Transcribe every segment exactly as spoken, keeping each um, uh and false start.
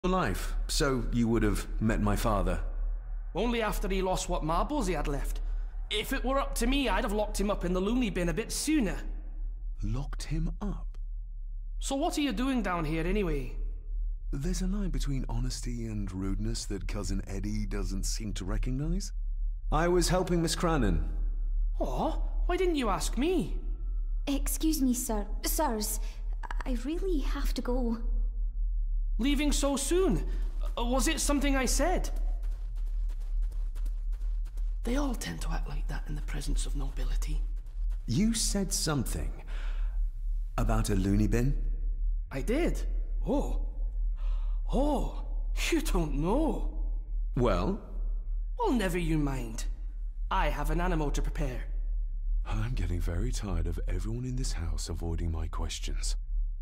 life, so you would have met my father. Only after he lost what marbles he had left. If it were up to me, I'd have locked him up in the loony bin a bit sooner. Locked him up? So what are you doing down here anyway? There's a line between honesty and rudeness that Cousin Eddie doesn't seem to recognize. I was helping Miss Cranon. Oh, why didn't you ask me? Excuse me, sir. Sirs, I really have to go. Leaving so soon? Uh, was it something I said? They all tend to act like that in the presence of nobility. You said something about a loony bin? I did. Oh. Oh, you don't know. Well? Well, never you mind. I have an animal to prepare. I'm getting very tired of everyone in this house avoiding my questions.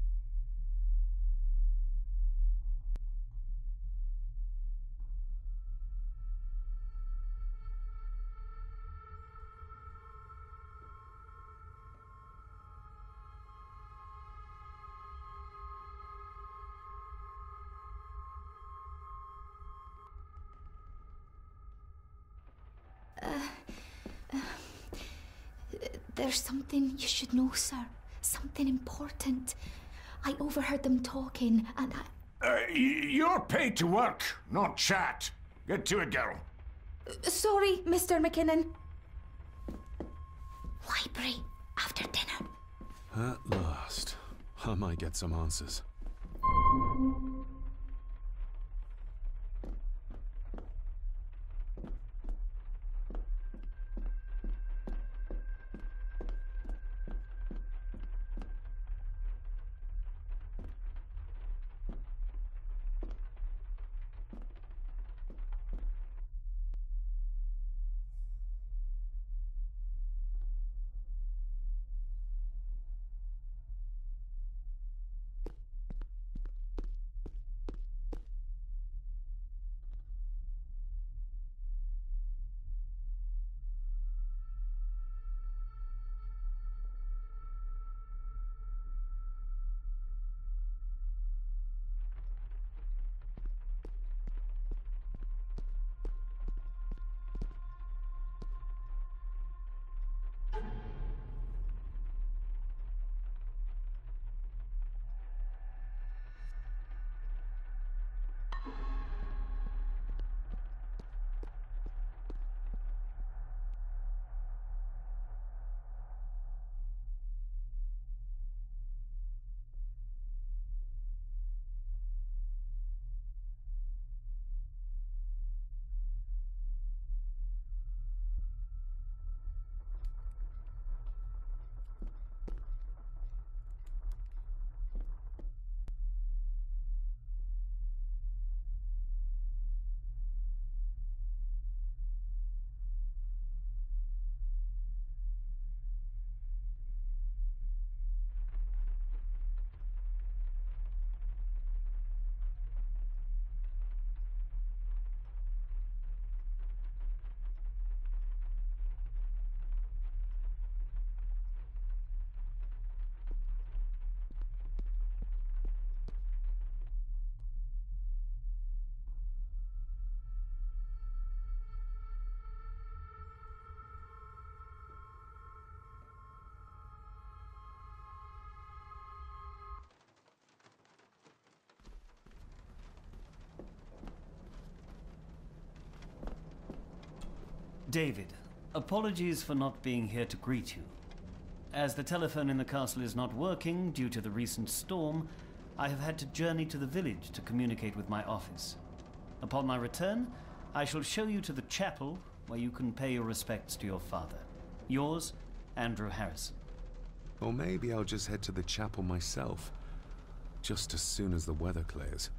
There's something you should know, sir. Something important. I overheard them talking, and I... Uh, you're paid to work, not chat. Get to it, girl. Uh, sorry, Mister McKinnon. Library, after dinner. At last. I might get some answers. David, apologies for not being here to greet you. As the telephone in the castle is not working due to the recent storm, I have had to journey to the village to communicate with my office. Upon my return, I shall show you to the chapel where you can pay your respects to your father. Yours, Andrew Harrison. Or maybe I'll just head to the chapel myself, just as soon as the weather clears.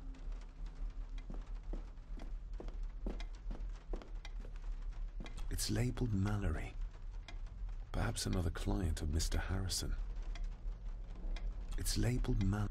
It's labeled Mallory. Perhaps another client of Mister Harrison. It's labeled Mal...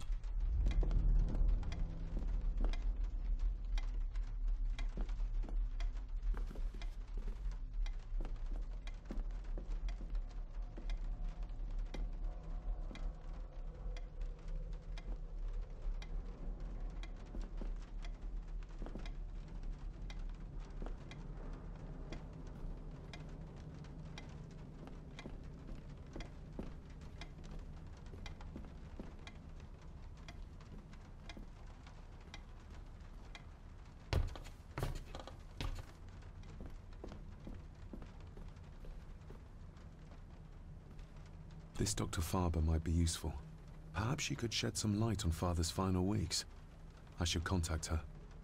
This Doctor Faber might be useful. Perhaps she could shed some light on Father's final weeks. I should contact her.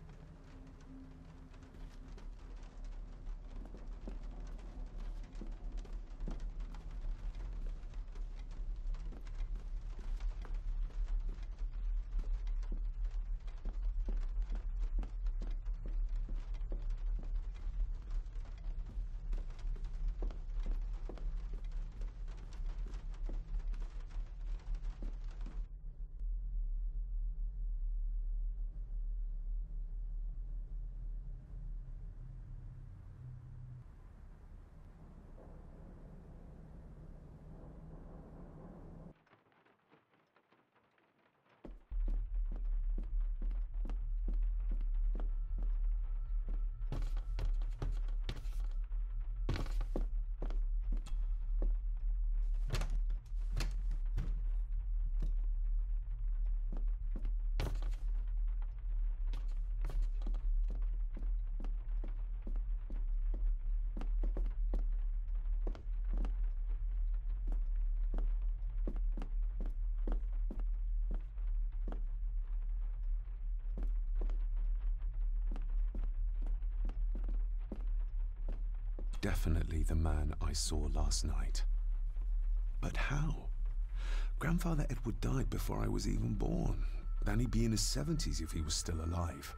Definitely the man I saw last night. But how? Grandfather Edward died before I was even born. Then he'd be in his seventies if he was still alive.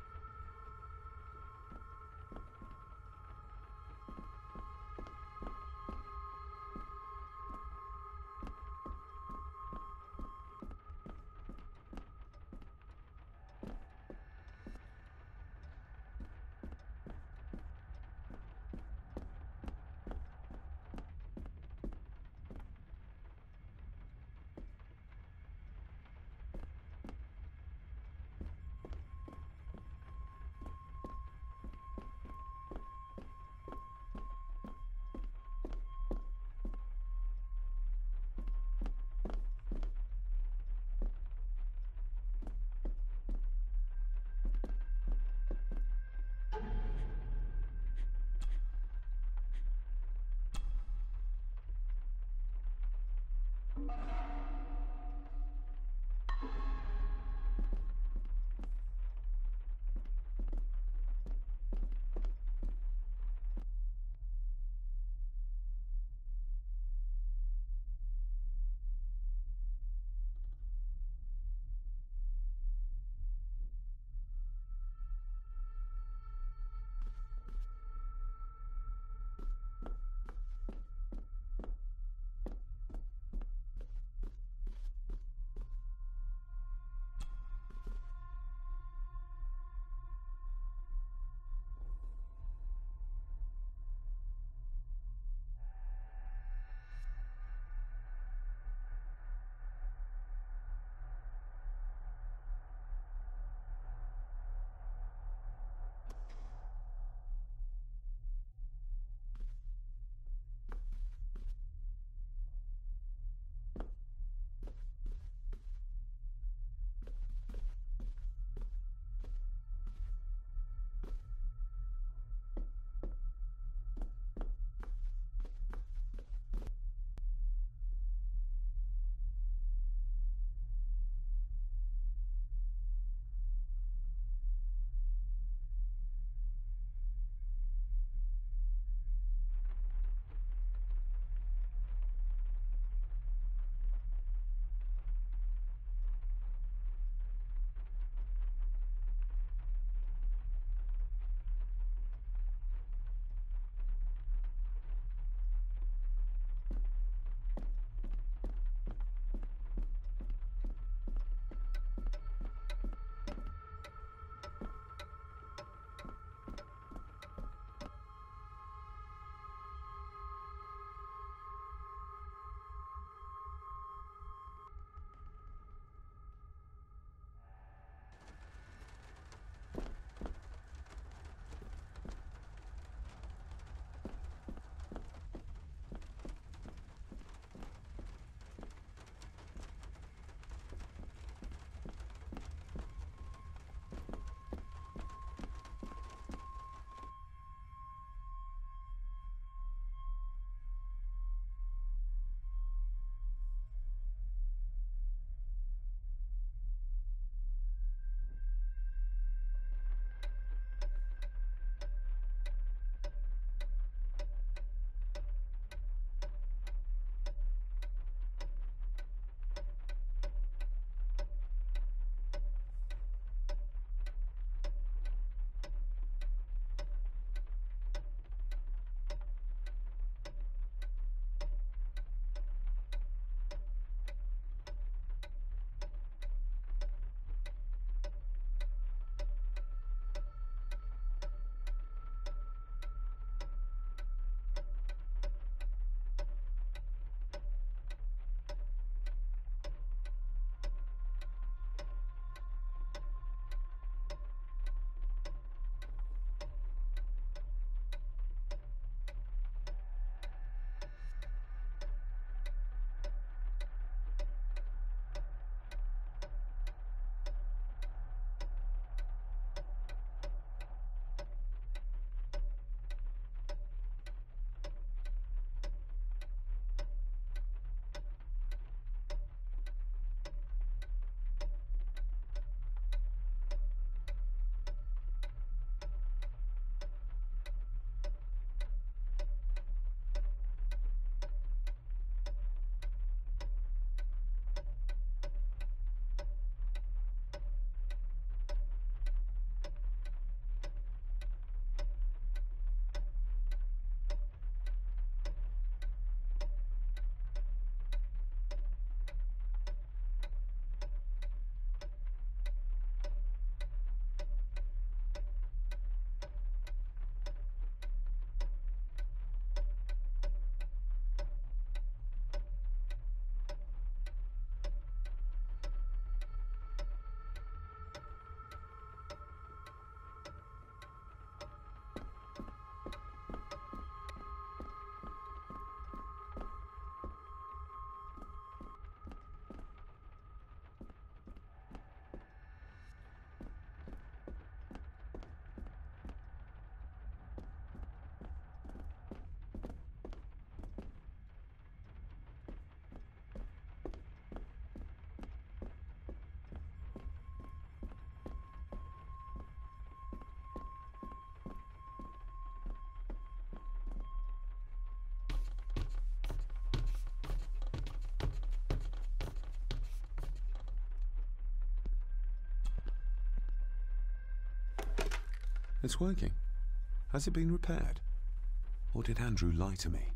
It's working. Has it been repaired? Or did Andrew lie to me?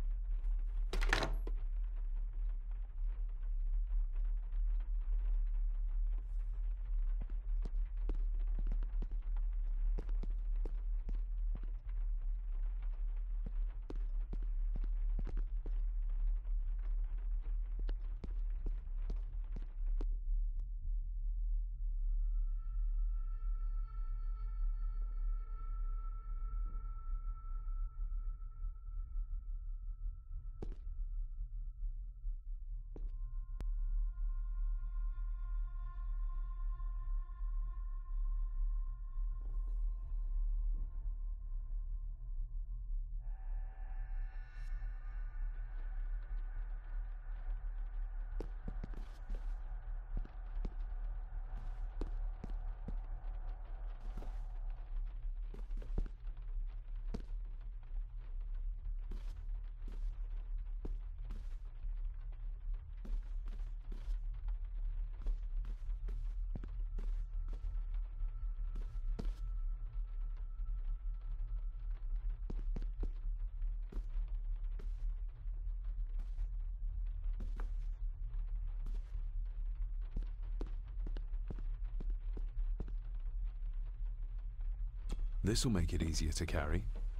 This'll make it easier to carry.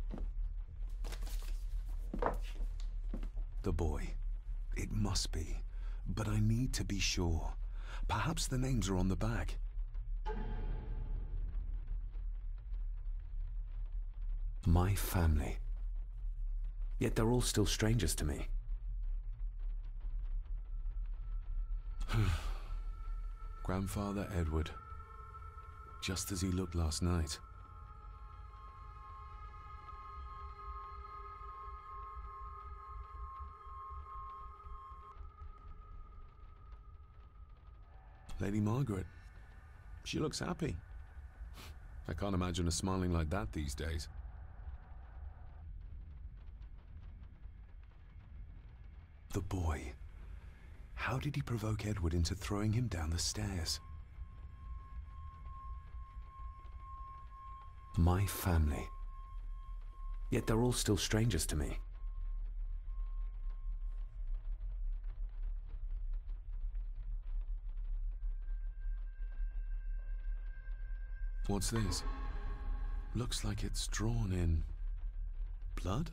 The boy. It must be. But I need to be sure. Perhaps the names are on the back. My family. Yet they're all still strangers to me. Grandfather Edward. Just as he looked last night. Lady Margaret. She looks happy. I can't imagine her smiling like that these days. The boy. How did he provoke Edward into throwing him down the stairs? My family. Yet they're all still strangers to me. What's this? Looks like it's drawn in blood?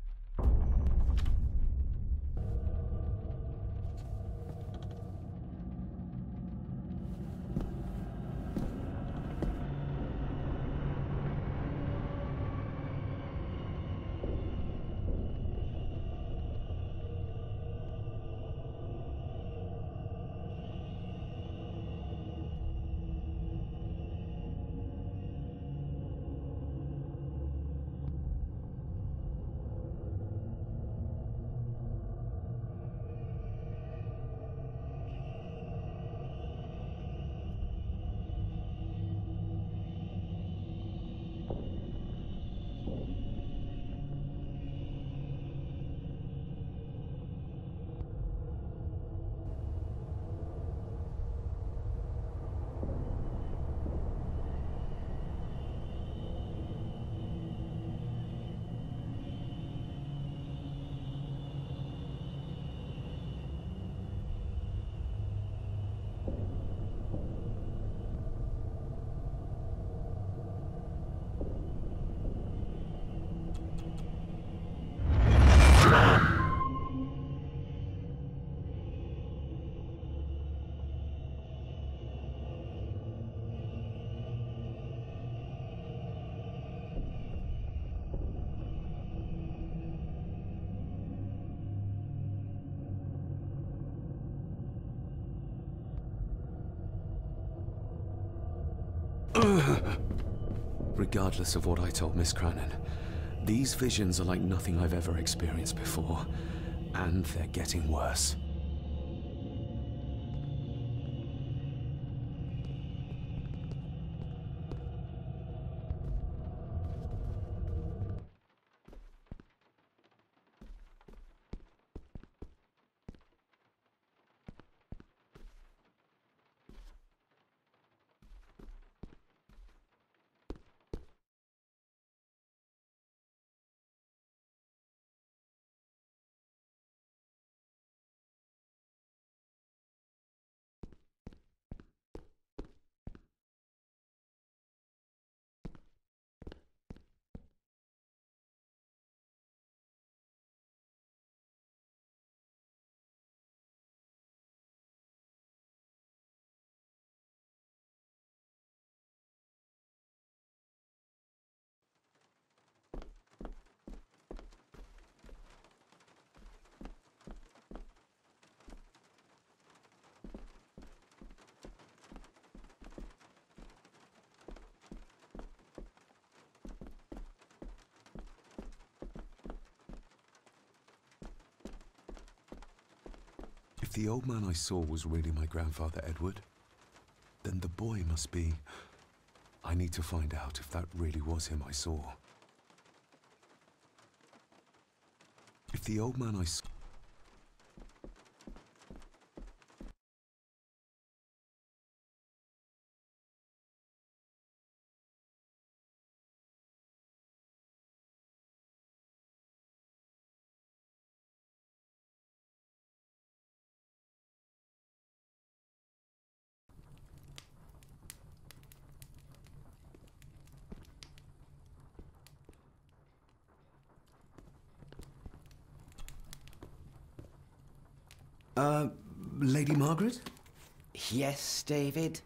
Regardless of what I told Miss Cranon, these visions are like nothing I've ever experienced before, and they're getting worse. the old man I saw was really my grandfather Edward, then the boy must be... I need to find out if that really was him I saw. If the old man I saw... Uh, Lady Margaret? Yes, David?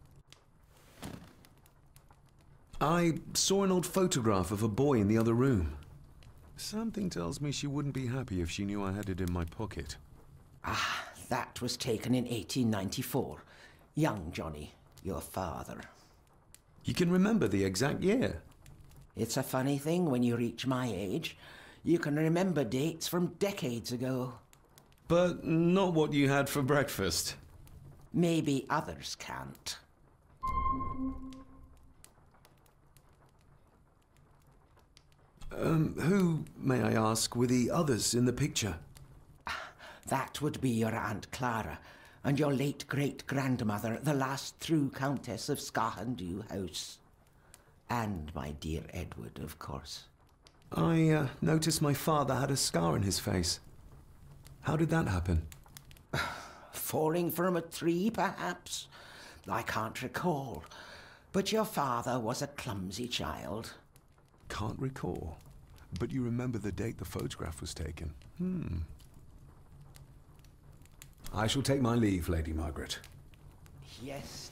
I saw an old photograph of a boy in the other room. Something tells me she wouldn't be happy if she knew I had it in my pocket. Ah, that was taken in eighteen ninety-four. Young Johnny, your father. You can remember the exact year? It's a funny thing when you reach my age. You can remember dates from decades ago. But not what you had for breakfast. Maybe others can't. Um, who, may I ask, were the others in the picture? That would be your Aunt Clara and your late great-grandmother, the last true Countess of Scahandew House. And my dear Edward, of course. I uh, noticed my father had a scar on his face. How did that happen? Falling from a tree, perhaps? I can't recall. But your father was a clumsy child. Can't recall. But you remember the date the photograph was taken? Hmm. I shall take my leave, Lady Margaret. Yes.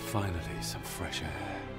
Finally, some fresh air.